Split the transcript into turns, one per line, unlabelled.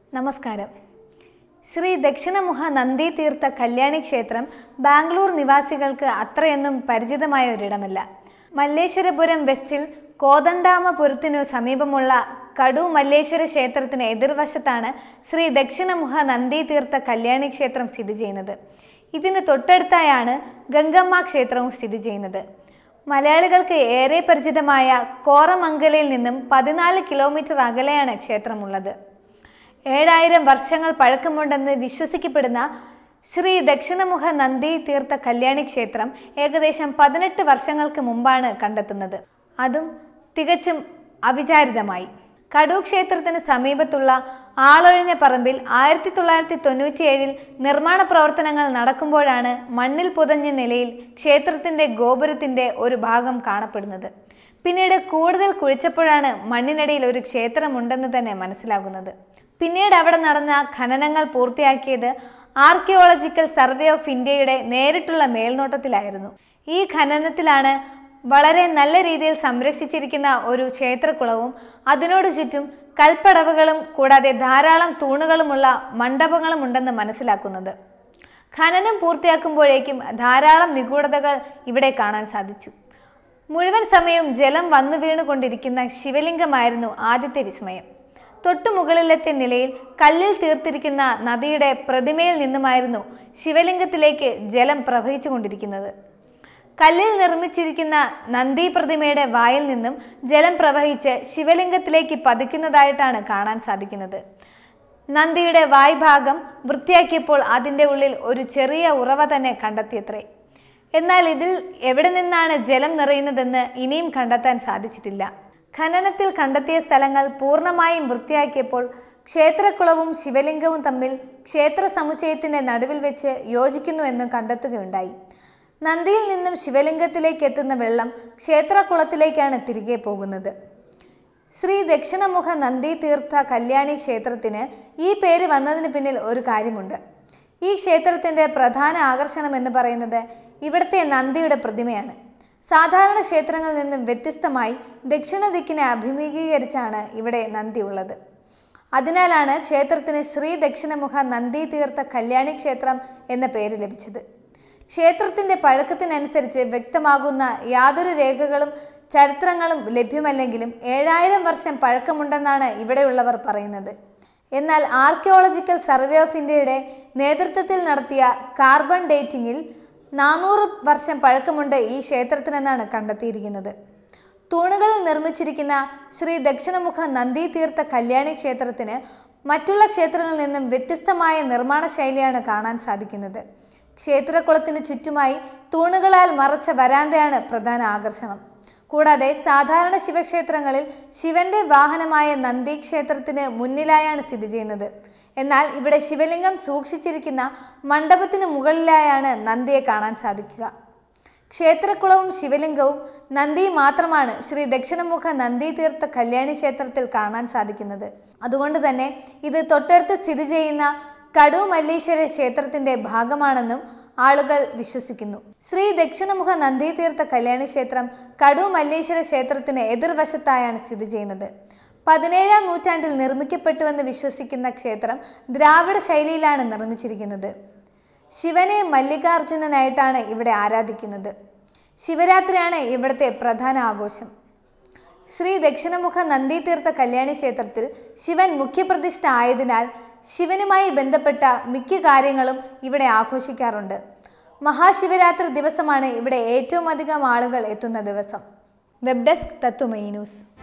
നമസ്കാരം. ശ്രീ ദക്ഷിണമുഖ നന്ദി തീർത്ഥ കല്യാണി ക്ഷേത്രം ബാംഗ്ലൂർ നിവാസികൾക്ക് അത്രയൊന്നും പരിചിതമായ ഒരിടമല്ല. മല്ലേശ്വരപുരം വെസ്റ്റിൽ കോദണ്ഡാമപുരത്തിനു സമീപമുള്ള കടു മല്ലേശ്വര ക്ഷേത്രത്തിന് എതിർവശത്താണ് ശ്രീ ദക്ഷിണമുഖ നന്ദി തീർത്ഥ കല്യാണി ക്ഷേത്രം സ്ഥിതി ചെയ്യുന്നത്. ഇതിന് തൊട്ടടുത്തായാണ് ഗംഗമ്മ ക്ഷേത്രവും സ്ഥിതി ചെയ്യുന്നത്. മലയാളികൾക്ക് ഏറെ പരിചിതമായ കോറമംഗലയിൽ നിന്നും 14 കിലോമീറ്റർ അകലെയാണ് ക്ഷേത്രമുള്ളത്. 7000 വർഷങ്ങൾ പഴക്കമുണ്ടെന്ന് വിശ്വസിക്കപ്പെടുന്ന ശ്രീ ദക്ഷിണമുഖ നന്ദി തീർത്ഥ കല്യാണി ക്ഷേത്രം ഏകദേശം 18 വർഷങ്ങൾക്ക് മുമ്പാണ് കണ്ടെത്തുന്നത്. അതും തികച്ചും അവിചാരിതമായി. കടു ക്ഷേത്രത്തിന് സമീപത്തുള്ള ആളൊഴിഞ്ഞ പറമ്പിൽ 1997 നിർമ്മാണ പ്രവർത്തനങ്ങൾ നടക്കുമ്പോഴാണ് മണ്ണിൽ പുതഞ്ഞ നിലയിൽ ക്ഷേത്രത്തിൻ്റെ ഗോപുരത്തിൻ്റെ ഒരു ഭാഗം കാണപ്പെടുന്നത്. പിന്നീട് കൂടുതൽ കുഴിച്ചപ്പോഴാണ് മണ്ണിനടിയിൽ ഒരു ക്ഷേത്രമുണ്ടെന്ന് തന്നെ മനസ്സിലാകുന്നത്. പിന്നീട് അവിടെ നടന്ന ഖനനങ്ങൾ പൂർത്തിയാക്കിയത് ആർക്കിയോളജിക്കൽ സർവേ ഓഫ് ഇന്ത്യയുടെ നേരിട്ടുള്ള മേൽനോട്ടത്തിലായിരുന്നു. ഈ ഖനനത്തിലാണ് വളരെ നല്ല രീതിയിൽ സംരക്ഷിച്ചിരിക്കുന്ന ഒരു ക്ഷേത്രക്കുളവും അതിനോട് ചുറ്റും കൽപ്പടവുകളും കൂടാതെ ധാരാളം തൂണുകളുമുള്ള മണ്ഡപങ്ങളും ഉണ്ടെന്ന് മനസ്സിലാക്കുന്നത്. ഖനനം പൂർത്തിയാക്കുമ്പോഴേക്കും ധാരാളം നിഗൂഢതകൾ ഇവിടെ കാണാൻ സാധിച്ചു. മുഴുവൻ സമയവും ജലം വന്നു വീണുകൊണ്ടിരിക്കുന്ന ശിവലിംഗമായിരുന്നു ആദ്യത്തെ വിസ്മയം. തൊട്ടുമുകളിലത്തെ നിലയിൽ കല്ലിൽ തീർത്തിരിക്കുന്ന നദിയുടെ പ്രതിമയിൽ നിന്നുമായിരുന്നു ശിവലിംഗത്തിലേക്ക് ജലം പ്രവഹിച്ചു കൊണ്ടിരിക്കുന്നത്. കല്ലിൽ നിർമ്മിച്ചിരിക്കുന്ന നന്ദി പ്രതിമയുടെ വായിൽ നിന്നും ജലം പ്രവഹിച്ച് ശിവലിംഗത്തിലേക്ക് പതിക്കുന്നതായിട്ടാണ് കാണാൻ സാധിക്കുന്നത്. നന്ദിയുടെ വായ്ഭാഗം വൃത്തിയാക്കിയപ്പോൾ അതിൻ്റെ ഉള്ളിൽ ഒരു ചെറിയ ഉറവ തന്നെ കണ്ടെത്തിയത്രേ. എന്നാൽ ഇതിൽ എവിടെ നിന്നാണ് ജലം നിറയുന്നതെന്ന് ഇനിയും കണ്ടെത്താൻ സാധിച്ചിട്ടില്ല. ഖനനത്തിൽ കണ്ടെത്തിയ സ്ഥലങ്ങൾ പൂർണ്ണമായും വൃത്തിയാക്കിയപ്പോൾ ക്ഷേത്രക്കുളവും ശിവലിംഗവും തമ്മിൽ ക്ഷേത്ര സമുച്ചയത്തിൻ്റെ നടുവിൽ വെച്ച് യോജിക്കുന്നു എന്ന് കണ്ടെത്തുകയുണ്ടായി. നന്ദിയിൽ നിന്നും ശിവലിംഗത്തിലേക്ക് എത്തുന്ന വെള്ളം ക്ഷേത്രക്കുളത്തിലേക്കാണ് തിരികെ പോകുന്നത്. ശ്രീ ദക്ഷിണമുഖ നന്ദി തീർത്ഥ കല്യാണി ക്ഷേത്രത്തിന് ഈ പേര് വന്നതിന് പിന്നിൽ ഒരു കാര്യമുണ്ട്. ഈ ക്ഷേത്രത്തിൻ്റെ പ്രധാന ആകർഷണം എന്ന് പറയുന്നത് ഇവിടുത്തെ നന്ദിയുടെ പ്രതിമയാണ്. സാധാരണ ക്ഷേത്രങ്ങളിൽ നിന്നും വ്യത്യസ്തമായി ദക്ഷിണ ദിക്കിനെ അഭിമുഖീകരിച്ചാണ് ഇവിടെ നന്ദി ഉള്ളത്. അതിനാലാണ് ക്ഷേത്രത്തിന് ശ്രീ ദക്ഷിണമുഖ നന്ദി തീർത്ഥ കല്യാണി ക്ഷേത്രം എന്ന പേര് ലഭിച്ചത്. ക്ഷേത്രത്തിൻ്റെ പഴക്കത്തിനനുസരിച്ച് വ്യക്തമാകുന്ന യാതൊരു രേഖകളും ചരിത്രങ്ങളും ലഭ്യമല്ലെങ്കിലും 7000 വർഷം പഴക്കമുണ്ടെന്നാണ് ഇവിടെയുള്ളവർ പറയുന്നത്. എന്നാൽ ആർക്കിയോളജിക്കൽ സർവേ ഓഫ് ഇന്ത്യയുടെ നേതൃത്വത്തിൽ നടത്തിയ കാർബൺ ഡേറ്റിംഗിൽ 400 വർഷം പഴക്കമുണ്ട് ഈ ക്ഷേത്രത്തിനെന്നാണ് കണ്ടെത്തിയിരിക്കുന്നത്. തൂണുകളിൽ നിർമ്മിച്ചിരിക്കുന്ന ശ്രീ ദക്ഷിണമുഖ നന്ദി തീർത്ഥ കല്യാണി ക്ഷേത്രത്തിന് മറ്റുള്ള ക്ഷേത്രങ്ങളിൽ നിന്നും വ്യത്യസ്തമായ നിർമ്മാണ ശൈലിയാണ് കാണാൻ സാധിക്കുന്നത്. ക്ഷേത്രക്കുളത്തിന് ചുറ്റുമായി തൂണുകളാൽ മറച്ച വരാന്തയാണ് പ്രധാന ആകർഷണം. കൂടാതെ സാധാരണ ശിവക്ഷേത്രങ്ങളിൽ ശിവന്റെ വാഹനമായ നന്ദി ക്ഷേത്രത്തിന് മുന്നിലായാണ് സ്ഥിതി ചെയ്യുന്നത്. എന്നാൽ ഇവിടെ ശിവലിംഗം സൂക്ഷിച്ചിരിക്കുന്ന മണ്ഡപത്തിന് മുകളിലായാണ് നന്ദിയെ കാണാൻ സാധിക്കുക. ക്ഷേത്രക്കുളവും ശിവലിംഗവും നന്ദിയും മാത്രമാണ് ശ്രീ ദക്ഷിണമുഖ നന്ദി തീർത്ഥ കല്യാണി ക്ഷേത്രത്തിൽ കാണാൻ സാധിക്കുന്നത്. അതുകൊണ്ട് തന്നെ ഇത് തൊട്ടടുത്ത് സ്ഥിതി ചെയ്യുന്ന കടു മല്ലേശ്വര ക്ഷേത്രത്തിന്റെ ഭാഗമാണെന്നും ആളുകൾ വിശ്വസിക്കുന്നു. ശ്രീ ദക്ഷിണമുഖ നന്ദി തീർത്ഥ കല്യാണി ക്ഷേത്രം കടു മല്ലേശ്വര ക്ഷേത്രത്തിന് എതിർവശത്തായാണ് സ്ഥിതി ചെയ്യുന്നത്. 17ാം നൂറ്റാണ്ടിൽ നിർമ്മിക്കപ്പെട്ടുവെന്ന് വിശ്വസിക്കുന്ന ക്ഷേത്രം ദ്രാവിഡ ശൈലിയിലാണ് നിർമ്മിച്ചിരിക്കുന്നത്. ശിവനെ മല്ലികാർജുനനായിട്ടാണ് ഇവിടെ ആരാധിക്കുന്നത്. ശിവരാത്രിയാണ് ഇവിടുത്തെ പ്രധാന ആഘോഷം. ശ്രീ ദക്ഷിണമുഖ നന്ദി തീർത്ഥ കല്യാണി ക്ഷേത്രത്തിൽ ശിവൻ മുഖ്യപ്രതിഷ്ഠ ആയതിനാൽ ശിവനുമായി ബന്ധപ്പെട്ട മിക്ക കാര്യങ്ങളും ഇവിടെ ആഘോഷിക്കാറുണ്ട്. മഹാശിവരാത്രി ദിവസമാണ് ഇവിടെ ഏറ്റവും അധികം ആളുകൾ എത്തുന്ന ദിവസം. Web desk Tatwamayi news.